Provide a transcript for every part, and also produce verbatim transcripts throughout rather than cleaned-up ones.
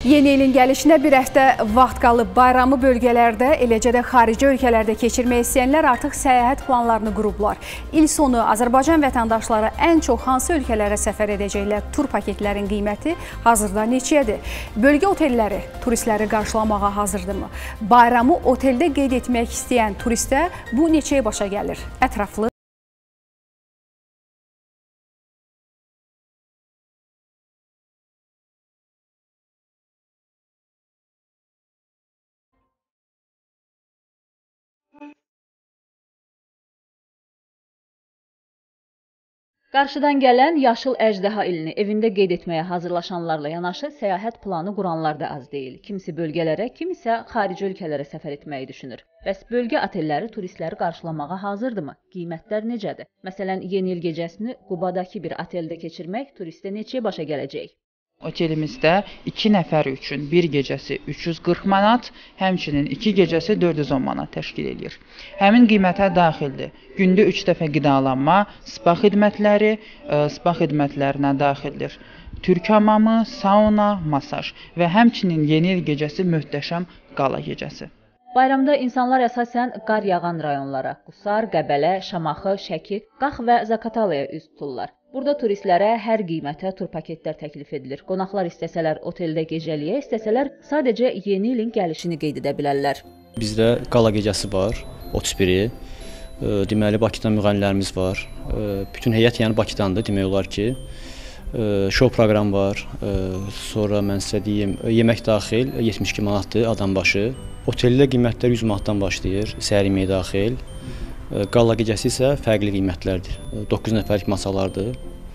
Yeni ilin gəlişinə bir həftə vaxt qalıb. Bayramı bölgələrdə, eləcə də xarici ölkələrdə keçirmək istəyənlər artıq səyahət planlarını qurublar. İl sonu Azərbaycan vətəndaşları ən çox hansı ölkələrə səfər edəcəklər? Tur paketlərin qiyməti hazırda neçədir? Bölgə otelləri turistləri qarşılamağa hazırdırmı? Bayramı oteldə qeyd etmək istəyən turistə bu neçəyə başa gəlir? Ətraflı Qarşıdan gələn yaşıl əjdaha ilini evində qeyd etməyə hazırlaşanlarla yanaşı səyahət planı quranlar da az deyil. Kimisi bölgələrə, kimisi xarici ölkələrə səfər etməyi düşünür. Bəs bölgə otelləri turistləri qarşılamağa hazırdırmı? Qiymətlər necədir? Məsələn, yeni il gecəsini Qubadakı bir oteldə keçirmək turistə neçəyə başa gələcək? Otelimizdə iki nəfər üçün bir gecəsi üç yüz qırx manat, həmçinin iki gecəsi dörd yüz on manat təşkil edir. Həmin qiymətə daxildir gündə üç dəfə qidalanma, spa xidmətləri, spa xidmətlərinə daxildir türk hamamı, sauna, masaj və həmçinin yeni il gecəsi möhtəşəm qala gecəsi. Bayramda insanlar əsasən qar yağan rayonlara, Qusar, Qəbələ, Şamaxı, Şəki, Qax və Zaqatalaya üz tuturlar. Burada turistlərə hər qiymətə tur paketlər təklif edilir. Qonaqlar istəsələr oteldə gecəliyə, istəsələr sadəcə yeni ilin gəlişini qeyd edə bilərlər. Bizdə qala gecəsi var, otuz biri. Deməli, Bakıdan müğənnilərimiz var. Bütün heyət yəni Bakıdandır, demək olar ki. Show proqram var. Sonra mən sizə deyim, yemək daxil yetmiş iki manatdır adam başı. Oteldə qiymətlər yüz manatdan başlayır, səhər yeməyi daxil. Qala gecəsi isə fərqli qiymətlərdir. doqquz nəfərlik masalardır.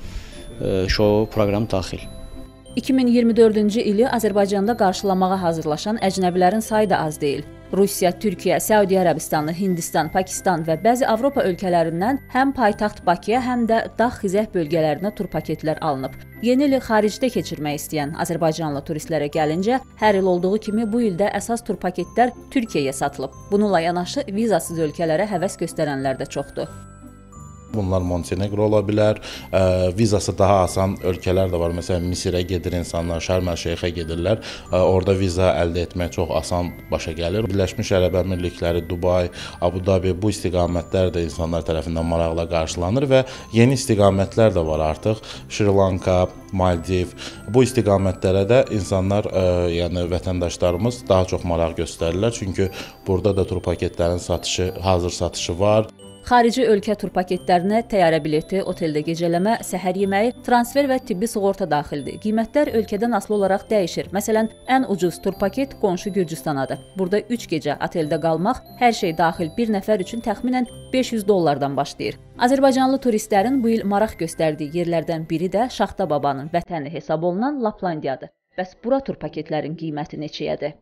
Show proqram daxil. iki min iyirmi dördüncü ili Azərbaycanda qarşılamağa hazırlaşan əcnəbilərin sayı da az deyil. Rusiya, Türkiyə, Səudiyyə Ərəbistanı, Hindistan, Pakistan və bəzi Avropa ölkələrindən həm paytaxt Bakıya, həm də dağ-xizək bölgələrinə tur paketlər alınıb. Yeni ili xaricdə keçirmək istəyən Azərbaycanlı turistlərə gəlincə, hər il olduğu kimi bu ildə əsas tur paketlər Türkiyəyə satılıb. Bununla yanaşı vizasız ölkələrə həvəs göstərənlər də çoxdur. Bunlar Montenegro ola bilər, ə, vizası daha asan ölkələr də var. Məsələn, Misirə gedir insanlar, Şərm-əl-Şeyxə gedirlər. Ə, orada viza əldə etmək çox asan başa gəlir. Birləşmiş Ərəb Əmirlikləri, Dubay, Abu-Dabi bu istiqamətlər də insanlar tərəfindən maraqla qarşılanır və yeni istiqamətlər də var artıq. Şri-Lanka, Maldiv, bu istiqamətlərə də insanlar, ə, yəni vətəndaşlarımız daha çox maraq göstərirlər. Çünki burada da tur paketlərin satışı, hazır satışı var. Xarici ölkə tur paketlərinə təyyarə bileti, oteldə gecələmə, səhər yeməyi, transfer və tibbi sığorta daxildir. Qiymətlər ölkədən asılı olaraq dəyişir. Məsələn, ən ucuz tur paket qonşu Gürcüstanadır. Burada üç gecə oteldə qalmaq, hər şey daxil bir nəfər üçün təxminən beş yüz dollardan başlayır. Azərbaycanlı turistlərin bu il maraq göstərdiyi yerlərdən biri də Şaxta babanın vətəni hesab olunan Laplandiyadır. Bəs bura tur paketlərin qiyməti neçəyədir?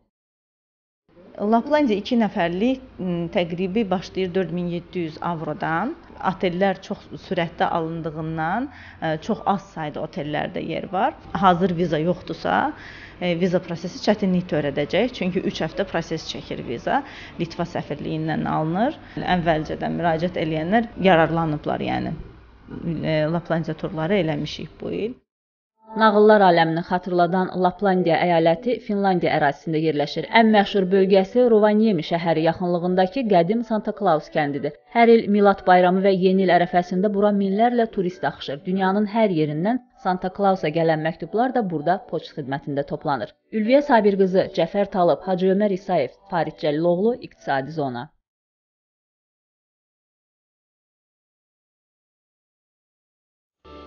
Laplandiya iki nəfərlik təqribi başlayır dörd min yeddi yüz avrodan. Otellər çox sürətdə alındığından çox az sayda otellərdə yer var. Hazır viza yoxdursa, viza prosesi çətinlik törədəcək. Çünki üç həftə proses çəkir viza. Litva səfirliyindən alınır. Əvvəlcədən müraciət edənlər yararlanıblar, yəni Laplandiya turları eləmişik bu il. Nağıllar aləmini xatırladan Laplandiya əyaləti Finlandiya ərazisində yerləşir. Ən məşhur bölgəsi Rovaniemi şəhəri yaxınlığındakı qədim Santa Claus kəndidir. Hər il Milad bayramı və Yeni il ərəfəsində bura minlərlə turist axışır. Dünyanın hər yerindən Santa Clausa gələn məktublar da burada poçt xidmətində toplanır. Ülviyə Sabir qızı, Cəfər Talıb, Hacı Ömər İsayev, Farid Cəliloğlu, İqtisadi Zona.